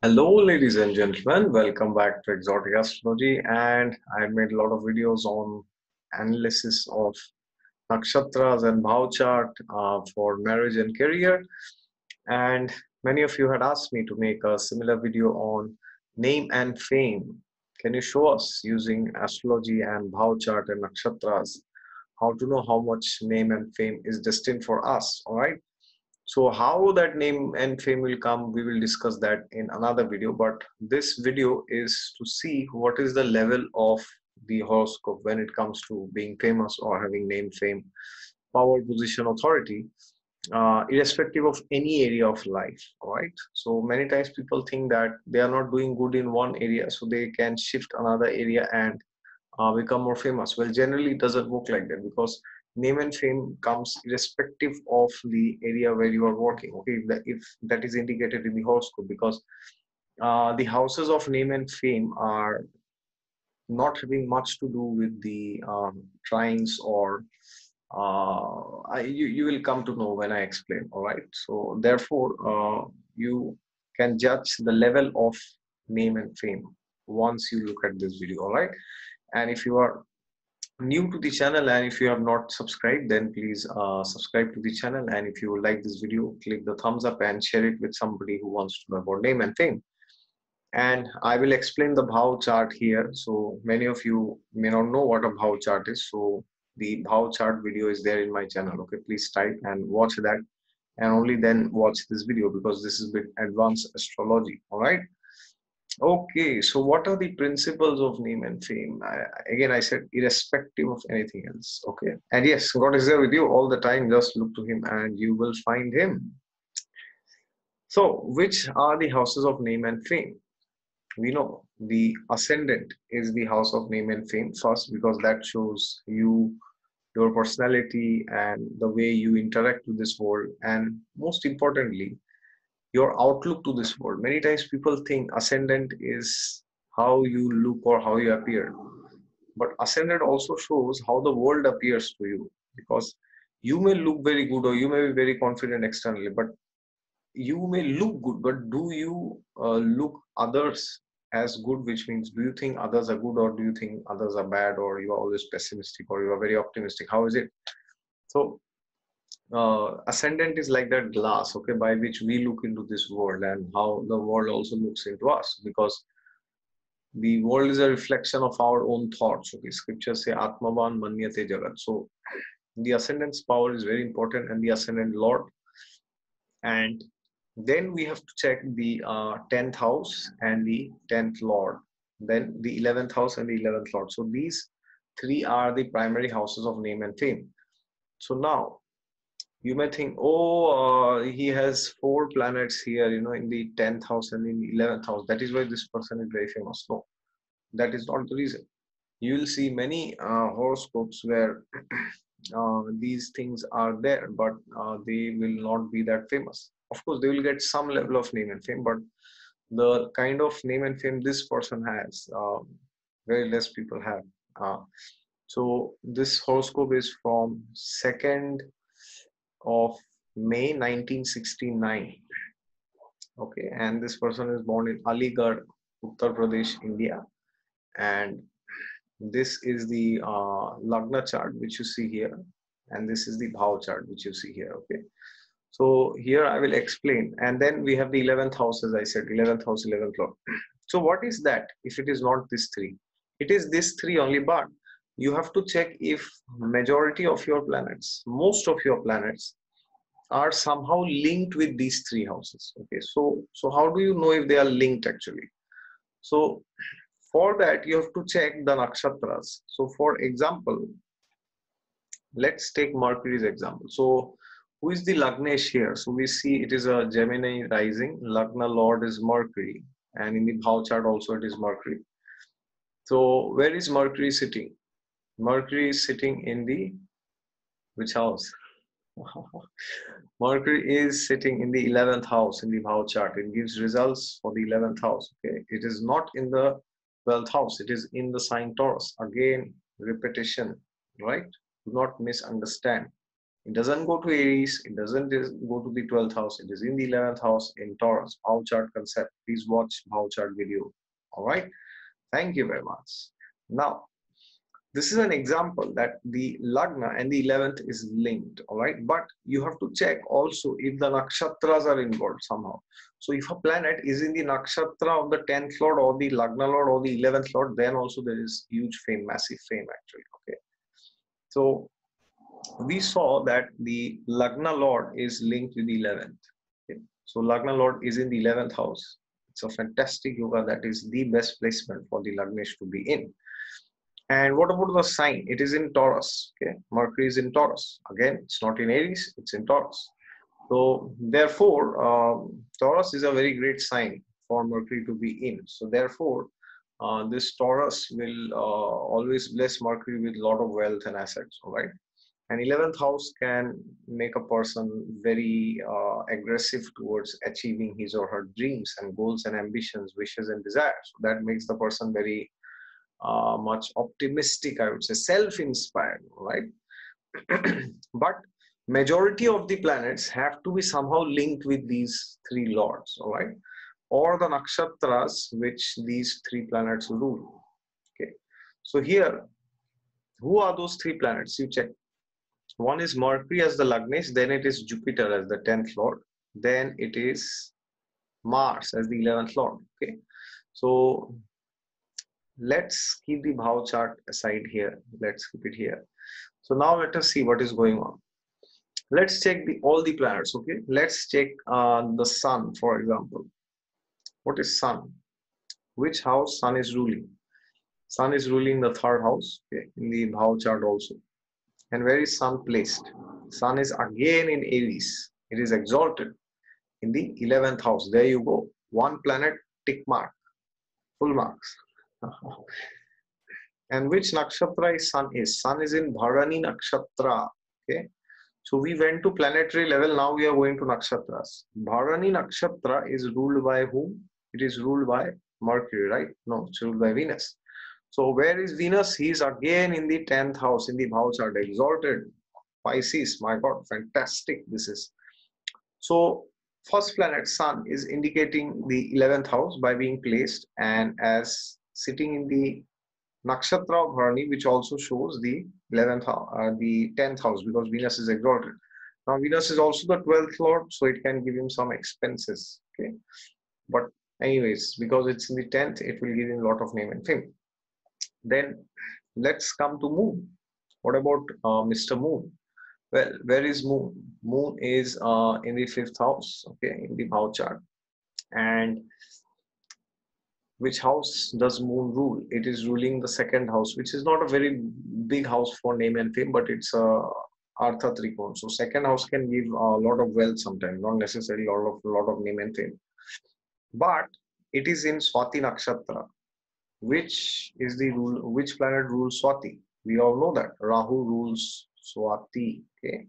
Hello, ladies and gentlemen. Welcome back to Exotic Astrology. And I made a lot of videos on analysis of nakshatras and bhav chart for marriage and career. And many of you had asked me to make a similar video on name and fame. Can you show us using astrology and bhav chart and nakshatras how to know how much name and fame is destined for us? All right. So how that name and fame will come, we will discuss that in another video. But this video is to see what is the level of the horoscope when it comes to being famous or having name, fame, power, position, authority, irrespective of any area of life. All right. So many times people think that they are not doing good in one area, so they can shift another area and become more famous. Well, generally it doesn't work like that because name and fame comes irrespective of the area where you are working. Okay, if that is indicated in the horoscope, because the houses of name and fame are not having much to do with the trines or you will come to know when I explain. All right, so therefore you can judge the level of name and fame once you look at this video. All right, and if you are new to the channel and if you have not subscribed, then please subscribe to the channel, and if you like this video, click the thumbs up and share it with somebody who wants to know about name and fame. And I will explain the bhav chart here. So many of you may not know what a bhav chart is, so the bhav chart video is there in my channel. Okay, please type and watch that, and only then watch this video because this is a bit advanced astrology. All right. Okay, so what are the principles of name and fame? Again, I said irrespective of anything else. Okay, and yes, God is there with you all the time. Just look to Him and you will find Him. So, which are the houses of name and fame? We know the ascendant is the house of name and fame first because that shows you, your personality, and the way you interact with this world, and most importantly, your outlook to this world. Many times people think ascendant is how you look or how you appear, but ascendant also shows how the world appears to you, because you may look very good or you may be very confident externally, but you may look good, but do you look others as good? Which means, do you think others are good or do you think others are bad, or you are always pessimistic or you are very optimistic? How is it? So ascendant is like that glass, okay, by which we look into this world and how the world also looks into us, because the world is a reflection of our own thoughts. Okay, scriptures say atmavan manyate jagat. So the ascendant's power is very important, and the ascendant lord. And then we have to check the 10th house and the 10th lord, then the 11th house and the 11th lord. So these three are the primary houses of name and fame. So now you may think, oh, he has four planets here, in the 10th house and in the 11th house. That is why this person is very famous. No, that is not the reason. You will see many horoscopes where these things are there, but they will not be that famous. Of course, they will get some level of name and fame, but the kind of name and fame this person has, very less people have. Uh, so this horoscope is from 2nd of May 1969. Okay, and this person is born in Aligarh, Uttar Pradesh, India. And this is the Lagna chart which you see here, and this is the Bhav chart which you see here. Okay, so here I will explain, and then we have the 11th house, as I said, 11th house, 11th lord. So what is that if it is not this three? It is this three only, but you have to check if majority of your planets, most of your planets, are somehow linked with these three houses. Okay, so how do you know if they are linked actually? So for that you have to check the nakshatras. So for example, let's take Mercury's example. So who is the Lagnesh here? So we see it is a Gemini rising. Lagna lord is Mercury, and in the Bhav chart also it is Mercury. So where is Mercury sitting? Mercury is sitting in the which house? Mercury is sitting in the 11th house in the Bhav chart. It gives results for the 11th house. Okay, it is not in the 12th house. It is in the sign Taurus. Again, repetition, right? Do not misunderstand. It doesn't go to Aries. It doesn't go to the 12th house. It is in the 11th house in Taurus. Bhav chart concept. Please watch Bhav chart video. All right. Thank you very much. Now, this is an example that the Lagna and the 11th is linked. All right. But you have to check also if the nakshatras are involved somehow. So if a planet is in the nakshatra of the 10th lord or the Lagna lord or the 11th lord, then also there is huge fame, massive fame actually. Okay. So we saw that the Lagna Lord is linked with the 11th. Okay. So Lagna Lord is in the 11th house. It's a fantastic yoga that is the best placement for the Lagnesh to be in. And what about the sign? It is in Taurus. Okay, Mercury is in Taurus. Again, it's not in Aries, it's in Taurus. So therefore, Taurus is a very great sign for Mercury to be in. So therefore, this Taurus will always bless Mercury with a lot of wealth and assets. All right. And 11th house can make a person very aggressive towards achieving his or her dreams and goals and ambitions, wishes and desires. So that makes the person very much optimistic, I would say, self-inspired, right? But majority of the planets have to be somehow linked with these three lords, all right? Or the nakshatras which these three planets rule. Okay. So here, who are those three planets? You check. One is Mercury as the Lagnesh, then it is Jupiter as the 10th lord, then it is Mars as the 11th lord. Okay, so let's keep the Bhav chart aside here. Let's keep it here. So now let us see what is going on. Let's check all the planets. Okay, let's check the Sun, for example. What is Sun? Which house Sun is ruling? Sun is ruling the 3rd house, okay, in the Bhav chart also. And where is Sun placed? Sun is again in Aries. It is exalted in the 11th house. There you go. One planet, tick mark, full marks. And which nakshatra is Sun is? Sun is in Bharani nakshatra. Okay. So we went to planetary level. Now we are going to nakshatras. Bharani nakshatra is ruled by whom? It is ruled by Mercury, right? No, it's ruled by Venus. So where is Venus? He is again in the 10th house in the Bhav chart, exalted. Pisces, my God, fantastic this is. So first planet Sun is indicating the 11th house by being placed and as sitting in the nakshatra of Bharani, which also shows the 11th house, the 10th house, because Venus is exalted. Now Venus is also the 12th lord, so it can give him some expenses. Okay, but anyways, because it's in the 10th, it will give him a lot of name and fame. Then let's come to Moon. What about Mr. Moon? Well, where is Moon? Moon is in the 5th house, okay, in the Bhav chart. And which house does Moon rule? It is ruling the 2nd house, which is not a very big house for name and fame, but it's Artha Trikon. So 2nd house can give a lot of wealth sometimes, not necessarily a lot of name and fame. But it is in Swati Nakshatra. Which planet rules Swati? We all know that Rahu rules Swati. Okay.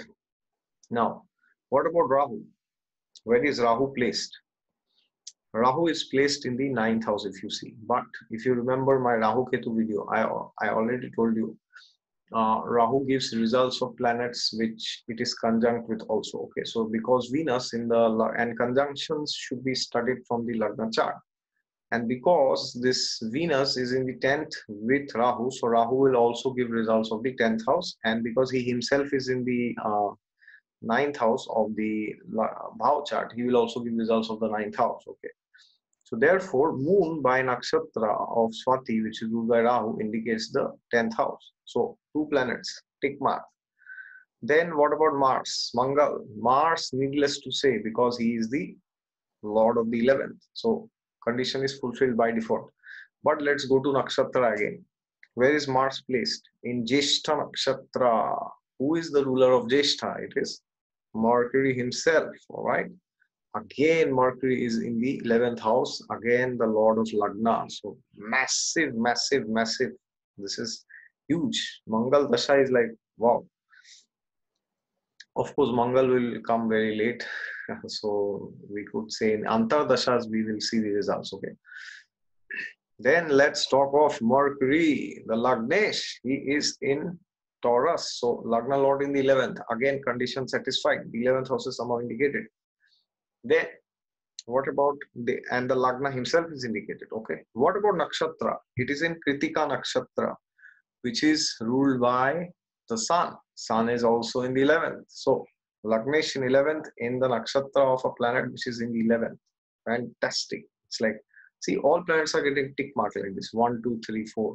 Now, what about Rahu? Where is Rahu placed? Rahu is placed in the 9th house, if you see. But if you remember my Rahu Ketu video, I already told you Rahu gives results of planets which it is conjunct with also. Okay, so because Venus and conjunctions should be studied from the Lagna chart. And because this Venus is in the 10th with Rahu, so Rahu will also give results of the 10th house. And because he himself is in the 9th house of the Bhav chart, he will also give results of the 9th house. Okay. So therefore, Moon by Nakshatra of Swati, which is ruled by Rahu, indicates the 10th house. So 2 planets, tick mark. Then what about Mars? Mangal. Mars, needless to say, because he is the Lord of the 11th. So condition is fulfilled by default. But let's go to Nakshatra again. Where is Mars placed? In Jyeshtha Nakshatra. Who is the ruler of Jyeshtha? It is Mercury himself, all right? Again, Mercury is in the 11th house. Again, the Lord of Lagna. So massive, massive, massive. This is huge. Mangal Dasha is like, wow. Of course, Mangal will come very late. So we could say in Antar Dashas, we will see the results, okay? Then let's talk of Mercury, the Lagnesh. He is in Taurus. So Lagna Lord in the 11th. Again, condition satisfied. The 11th house is somehow indicated. Then what about the Lagna himself is indicated. Okay. What about Nakshatra? It is in Kritika Nakshatra, which is ruled by the Sun. Sun is also in the 11th. So Lagnesh in 11th in the Nakshatra of a planet which is in the 11th. Fantastic. It's like, see, all planets are getting tick mark like this. 1, 2, 3, 4.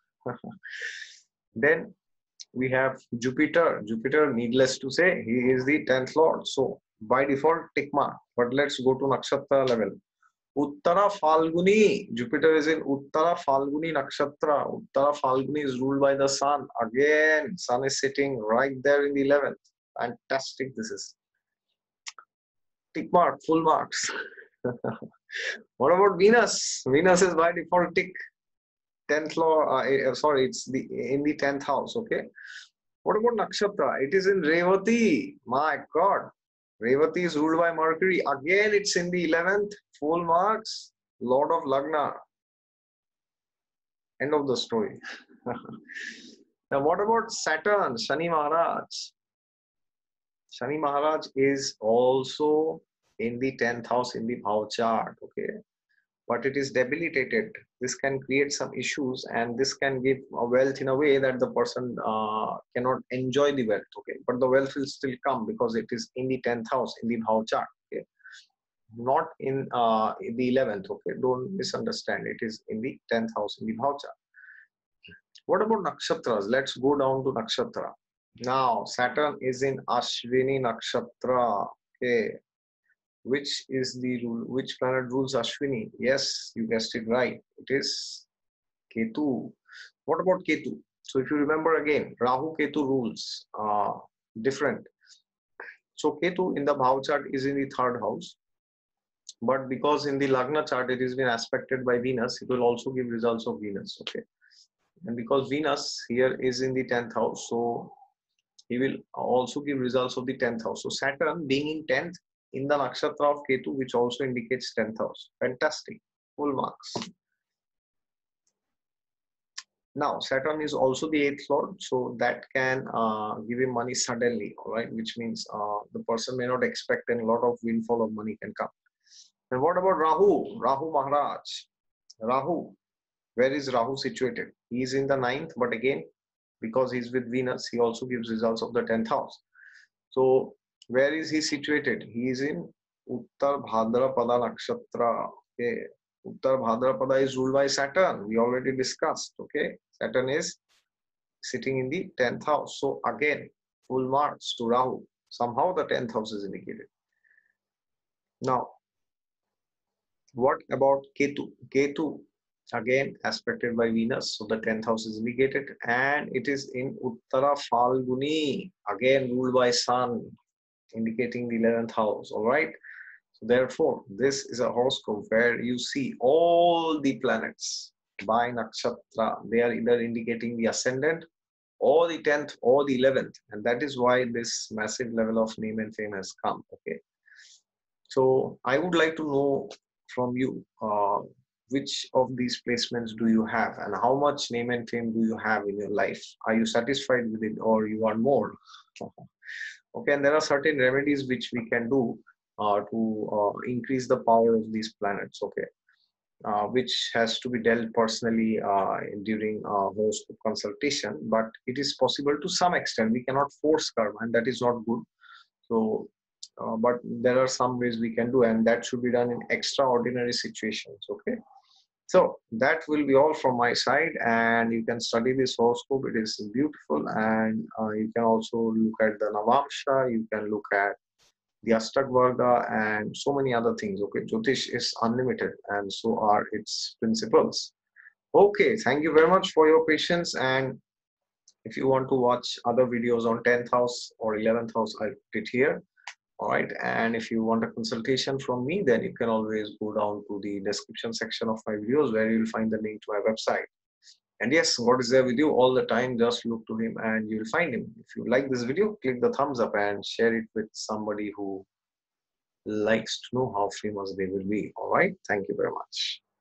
Then we have Jupiter. Jupiter, needless to say, he is the 10th Lord. So by default, tick mark. But let's go to Nakshatra level. Uttara Falguni. Jupiter is in Uttara Falguni Nakshatra. Uttara Falguni is ruled by the Sun. Again, Sun is sitting right there in the 11th. Fantastic this is. Tick mark, full marks. What about Venus? Venus is by default tick. 10th Lord, sorry, it's in the 10th house, okay? What about Nakshatra? It is in Revati. My God. Revati is ruled by Mercury. Again, it's in the 11th. Full marks. Lord of Lagna. End of the story. Now, what about Saturn? Shani Maharaj. Shani Maharaj is also in the 10th house in the Bhav chart, okay? But it is debilitated. This can create some issues and this can give a wealth in a way that the person cannot enjoy the wealth, okay? But the wealth will still come because it is in the 10th house in the Bhav chart, okay? Not in the 11th, okay? Don't misunderstand. It is in the 10th house in the Bhav chart. What about Nakshatras? Let's go down to Nakshatra. Now, Saturn is in Ashwini Nakshatra, okay? Which planet rules Ashwini? Yes, you guessed it right. It is Ketu. What about Ketu? So if you remember again, Rahu Ketu rules different. So Ketu in the Bhav chart is in the 3rd house. But because in the Lagna chart it has been aspected by Venus, it will also give results of Venus. Okay. And because Venus here is in the 10th house, so he will also give results of the 10th house. So Saturn being in 10th in the nakshatra of Ketu, which also indicates 10th house. Fantastic. Full marks. Now, Saturn is also the 8th lord, so that can give him money suddenly, all right? Which means the person may not expect and a lot of windfall of money can come. And what about Rahu? Rahu Maharaj. Rahu. Where is Rahu situated? He is in the 9th, but again, because he's with Venus, he also gives results of the 10th house. So, where is he situated? He is in Uttar Bhadrapada Nakshatra. Okay. Uttar Bhadrapada is ruled by Saturn. We already discussed. Okay. Saturn is sitting in the 10th house. So, again, full marks to Rahu. Somehow the 10th house is indicated. Now, what about Ketu? Ketu, again, aspected by Venus. So, the 10th house is indicated. And it is in Uttara Falguni. Again, ruled by Sun, indicating the 11th house. All right. So therefore, this is a horoscope where you see all the planets by nakshatra. They are either indicating the ascendant or the 10th or the 11th. And that is why this massive level of name and fame has come. Okay. So I would like to know from you, which of these placements do you have and how much name and fame do you have in your life? Are you satisfied with it or you want more? Okay, and there are certain remedies which we can do to increase the power of these planets, okay, which has to be dealt personally during horoscope consultation, but it is possible to some extent. We cannot force karma, and that is not good. So, but there are some ways we can do, and that should be done in extraordinary situations, okay. So that will be all from my side, and you can study this horoscope. It is beautiful, and you can also look at the Navamsha, you can look at the Ashtagvarga, and so many other things. Okay, Jyotish is unlimited, and so are its principles. Okay, thank you very much for your patience, and if you want to watch other videos on 10th house or 11th house, I put it here. All right, and if you want a consultation from me, then you can always go down to the description section of my videos where you'll find the link to my website. And yes, God is there with you all the time. Just look to him and you'll find him. If you like this video, click the thumbs up and share it with somebody who likes to know how famous they will be. All right, thank you very much.